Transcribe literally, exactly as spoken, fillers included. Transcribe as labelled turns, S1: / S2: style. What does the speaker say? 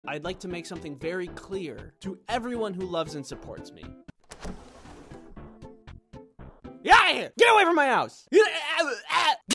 S1: I'd like to make something very clear to everyone who loves and supports me. Get out of here! Get away from my house!